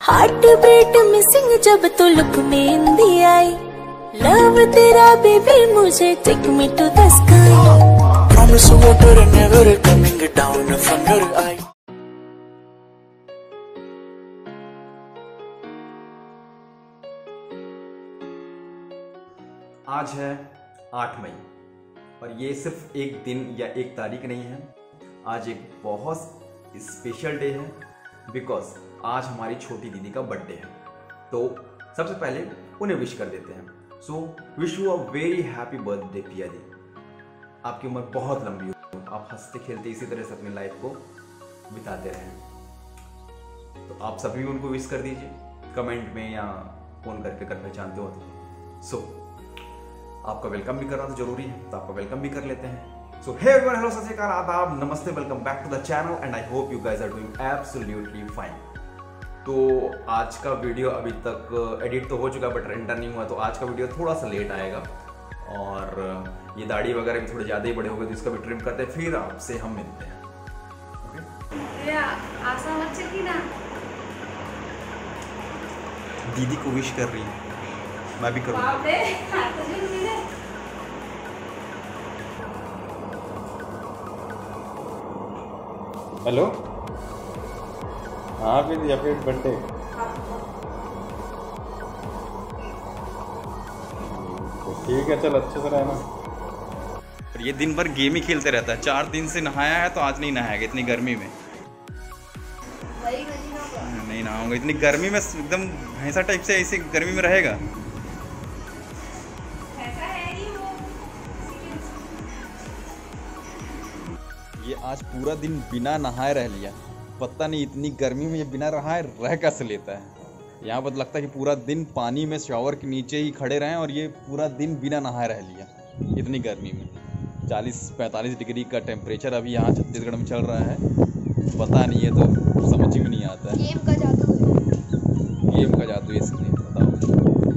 Heart beat missing जब तो look me in the eye, love तेरा बेबी मुझे take me to the sky, promise water never coming down from your eye. आज है 8 मई और ये सिर्फ एक दिन या एक तारीख नहीं है। आज एक बहुत स्पेशल डे है बिकॉज आज हमारी छोटी दीदी का बर्थडे है। तो सबसे पहले उन्हें विश कर देते हैं। So wish you a very happy birthday Piya di. आपकी उम्र बहुत लंबी हो, आप हंसते खेलते इसी तरह से अपनी लाइफ को बिताते रहें। तो आप सभी उनको विश कर दीजिए कमेंट में या फोन करके अगर पहचानते हो तो। सो आपका वेलकम भी करना तो जरूरी है, तो आपका वेलकम भी कर लेते हैं। सो हे एवरीवन, हेलो, सत श्री अकाल, आदाब, नमस्ते, welcome back to the channel and I hope you guys are doing absolutely fine. तो आज का वीडियो अभी तक एडिट तो हो चुका बट रेंडर नहीं हुआ, तो आज का वीडियो थोड़ा सा लेट आएगा और ये दाढ़ी वगैरह भी थोड़े ज़्यादा ही बड़े हो गए तो इसका भी ट्रिम करते हैं, फिर आपसे हम मिलते हैं। आशा मत चली ना। दीदी को विश कर रही है, मैं भी करूँगा। हेलो, हाँ फिर या फिर बर्थडे ठीक है, चल अच्छे से रहना। और ये दिन भर गेम ही खेलते रहता है। 4 दिन से नहाया है तो आज नहीं नहाएगा इतनी गर्मी में। नहीं नहाऊंगा इतनी गर्मी में, एकदम भैंसा टाइप से ऐसी गर्मी में रहेगा। ये आज पूरा दिन बिना नहाए रह लिया। पता नहीं इतनी गर्मी में ये बिना नहाए रह कैसे लेता है। यहाँ पर लगता है कि पूरा दिन पानी में शावर के नीचे ही खड़े रहें और ये पूरा दिन बिना नहाए रह लिया इतनी गर्मी में। 40-45 डिग्री का टेम्परेचर अभी यहाँ छत्तीसगढ़ में चल रहा है। पता नहीं है तो समझ ही में नहीं आता है। गेम का जादू है। गेम का जादू है, इसलिए बताओ।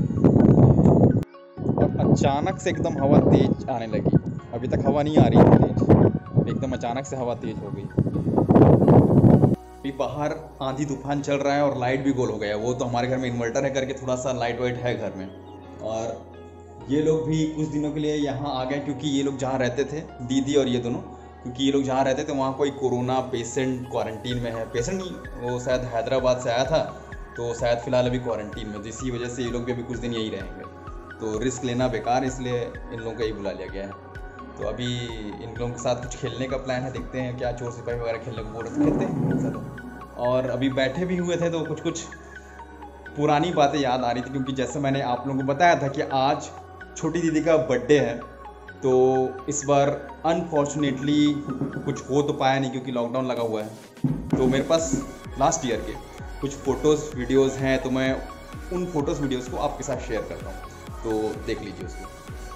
और अचानक से एकदम हवा तेज आने लगी। अभी तक हवा नहीं आ रही है तेज, एकदम अचानक से हवा तेज हो गई। अभी बाहर आंधी तूफान चल रहा है और लाइट भी गोल हो गया है। वो तो हमारे घर में इन्वर्टर है करके थोड़ा सा लाइट वाइट है घर में। और ये लोग भी कुछ दिनों के लिए यहाँ आ गए क्योंकि ये लोग जहाँ रहते थे, दीदी और ये दोनों, क्योंकि ये लोग जहाँ रहते थे वहाँ कोई कोरोना पेशेंट क्वारंटीन में है। पेशेंट नहीं, वो शायद हैदराबाद से आया था तो शायद फ़िलहाल अभी क्वारंटीन में, तो इसी वजह से ये लोग भी अभी कुछ दिन यही रहेंगे। तो रिस्क लेना बेकार, इसलिए इन लोगों को यही बुला लिया गया है। तो अभी इन लोगों के साथ कुछ खेलने का प्लान है, देखते हैं क्या चोर सिपाही वगैरह खेलने को बोल रहे थे, खेलते हैं। और अभी बैठे भी हुए थे तो कुछ पुरानी बातें याद आ रही थी, क्योंकि जैसे मैंने आप लोगों को बताया था कि आज छोटी दीदी का बर्थडे है। तो इस बार अनफॉर्चुनेटली कुछ हो तो पाया नहीं क्योंकि लॉकडाउन लगा हुआ है। तो मेरे पास लास्ट ईयर के कुछ फ़ोटोज़ वीडियोज़ हैं, तो मैं उन फ़ोटोज़ वीडियोज़ को आपके साथ शेयर करता हूँ, तो देख लीजिए उसको।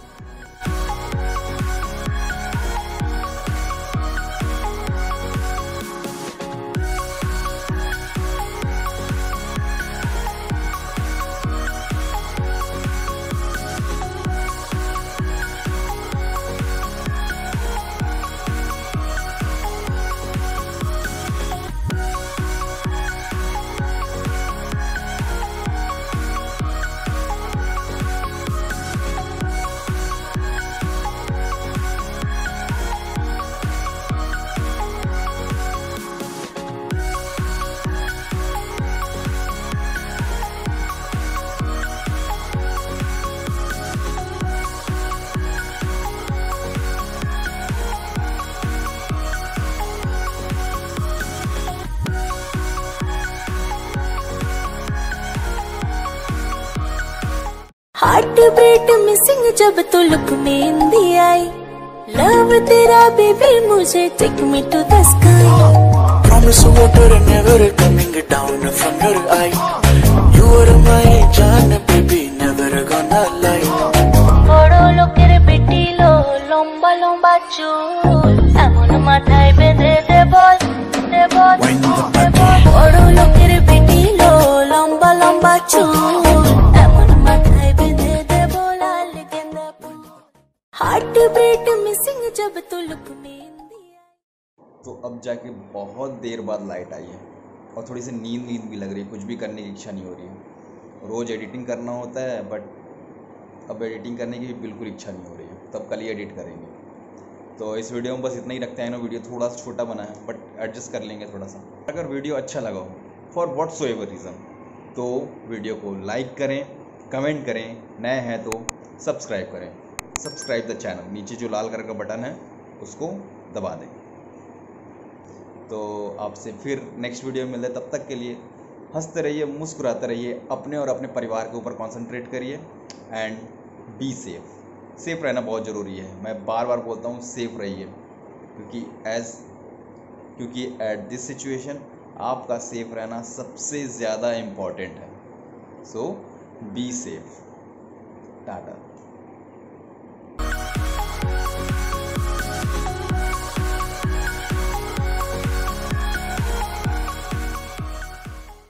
हार्ट बीट मिसिंग जब तो look me in the eye, love तेरा बेबी मुझे take me to the sky, promise water never coming down from your eye, you are my जान बेबी नेवर गोना लाई। बड़ लोकेर बेटी लो लंबा लंबा चूल, एमन माথায় বেঁধে দে বল দে বল দে বল। বড় লোকের বেটি লো লম্বা লম্বা চুল, এমন মাথায় বেঁধে দে বলাল গেন্দা ফুল। हार्ट बीट मिसिंग जब तो लुक में इंदी आई। तो अब जाके बहुत देर बाद लाइट आई है। और थोड़ी सी नींद भी लग रही है, कुछ भी करने की इच्छा नहीं हो रही है। रोज़ एडिटिंग करना होता है बट अब एडिटिंग करने की बिल्कुल इच्छा नहीं हो रही है, तब कल ही एडिट करेंगे। तो इस वीडियो में बस इतना ही रखते हैं ना, वीडियो थोड़ा सा छोटा बना है बट एडजस्ट कर लेंगे थोड़ा सा। अगर वीडियो अच्छा लगा हो फॉर व्हाटसोएवर रीज़न तो वीडियो को लाइक करें, कमेंट करें, नए हैं तो सब्सक्राइब करें, सब्सक्राइब द चैनल, नीचे जो लाल कलर का बटन है उसको दबा दें। तो आपसे फिर नेक्स्ट वीडियो में मिलते हैं, तब तक के लिए हंसते रहिए, मुस्कुराते रहिए, अपने और अपने परिवार के ऊपर कॉन्सेंट्रेट करिए एंड बी सेफ। सेफ रहना बहुत ज़रूरी है, मैं बार बार बोलता हूँ सेफ रहिए, क्योंकि एट दिस सिचुएशन आपका सेफ रहना सबसे ज़्यादा इम्पॉर्टेंट है। So be safe. टाटा।